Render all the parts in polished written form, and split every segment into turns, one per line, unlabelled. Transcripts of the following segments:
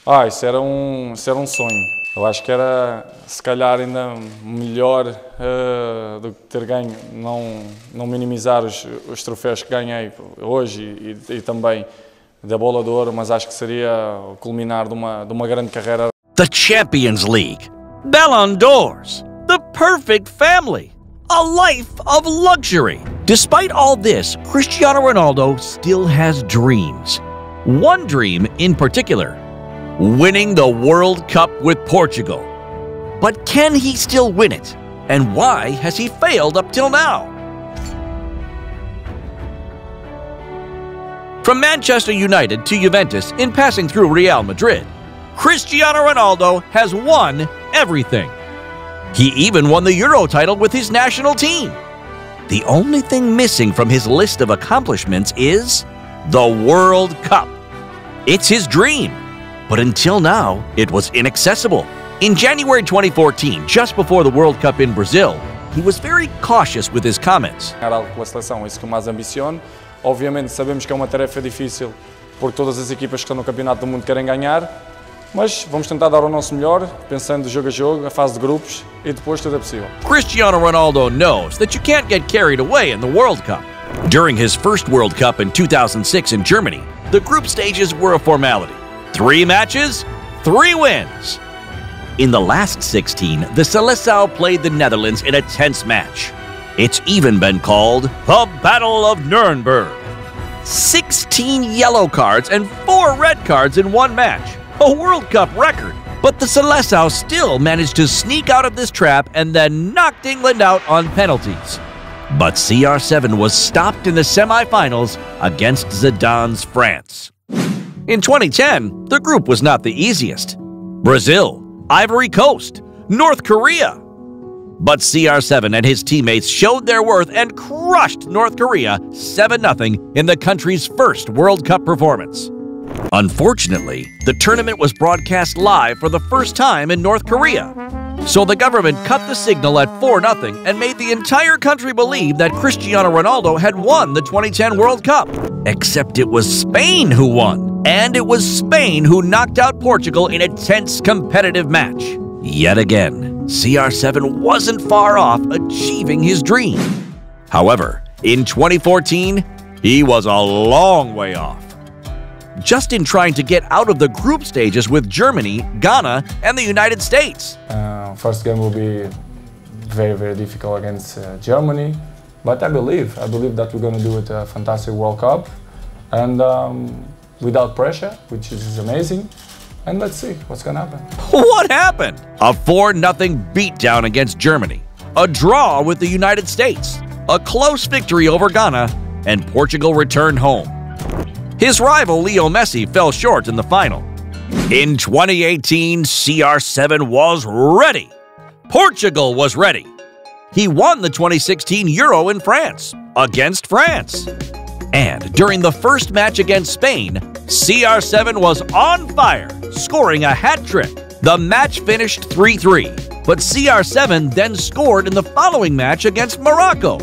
Isso era sonho. Eu acho que era, se calhar, ainda melhor do que ter ganho, não minimizar os troféus que ganhei hoje e também da Bola de Ouro, mas acho que seria o culminar de uma grande carreira.
The Champions League, Ballon d'Ors, the perfect family, a life of luxury. Despite all this, Cristiano Ronaldo still has dreams. One dream in particular: winning the World Cup with Portugal. But can he still win it? And why has he failed up till now? From Manchester United to Juventus in passing through Real Madrid, Cristiano Ronaldo has won everything. He even won the Euro title with his national team. The only thing missing from his list of accomplishments is the World Cup. It's his dream. But until now, it was inaccessible. In January 2014, just before the World Cup in Brazil, he was very cautious with his comments.
Era algo pela seleção, isso que eu mais ambiciono. Obviamente sabemos que é uma tarefa difícil, porque todas as equipas que estão no Campeonato do Mundo querem ganhar, mas vamos tentar dar o nosso melhor, pensando jogo a jogo, a fase de grupos, e depois tudo é possível.
Cristiano Ronaldo knows that you can't get carried away in the World Cup. During his first World Cup in 2006 in Germany, the group stages were a formality. 3 matches, 3 wins. In the last 16, the Seleção played the Netherlands in a tense match. It's even been called the Battle of Nuremberg. 16 yellow cards and 4 red cards in one match. A World Cup record. But the Seleção still managed to sneak out of this trap and then knocked England out on penalties. But CR7 was stopped in the semi-finals against Zidane's France. In 2010, the group was not the easiest. Brazil, Ivory Coast, North Korea. But CR7 and his teammates showed their worth and crushed North Korea 7-0 in the country's first World Cup performance. Unfortunately, the tournament was broadcast live for the first time in North Korea. So the government cut the signal at 4-0 and made the entire country believe that Cristiano Ronaldo had won the 2010 World Cup. Except it was Spain who won. And it was Spain who knocked out Portugal in a tense competitive match. Yet again, CR7 wasn't far off achieving his dream. However, in 2014, he was a long way off. Just in trying to get out of the group stages with Germany, Ghana, and the United States.
First game will be very, very difficult against Germany, but I believe that we're going to do it a fantastic World Cup, and without pressure, which is amazing. And let's see what's going to happen.
What happened? A 4-0 beatdown against Germany, a draw with the United States, a close victory over Ghana, and Portugal returned home. His rival Leo Messi fell short in the final. In 2018, CR7 was ready. Portugal was ready. He won the 2016 Euro in France, against France. And during the first match against Spain, CR7 was on fire, scoring a hat trick. The match finished 3-3, but CR7 then scored in the following match against Morocco.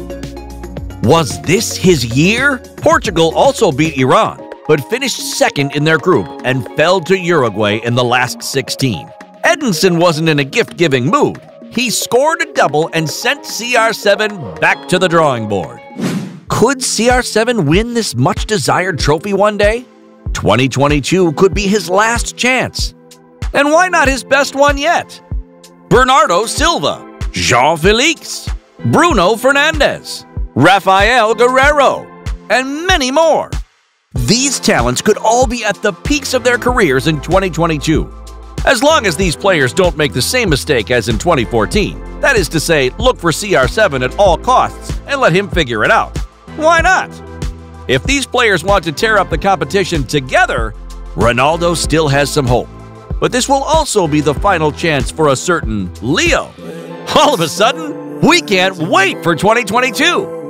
Was this his year? Portugal also beat Iran, but finished second in their group and fell to Uruguay in the last 16. Edinson wasn't in a gift-giving mood. He scored a double and sent CR7 back to the drawing board. Could CR7 win this much-desired trophy one day? 2022 could be his last chance. And why not his best one yet? Bernardo Silva, João Felix, Bruno Fernandes, Rafael Guerreiro, and many more. These talents could all be at the peaks of their careers in 2022. As long as these players don't make the same mistake as in 2014, that is to say, look for CR7 at all costs and let him figure it out. Why not? If these players want to tear up the competition together, Ronaldo still has some hope. But this will also be the final chance for a certain Leo. All of a sudden, we can't wait for 2022.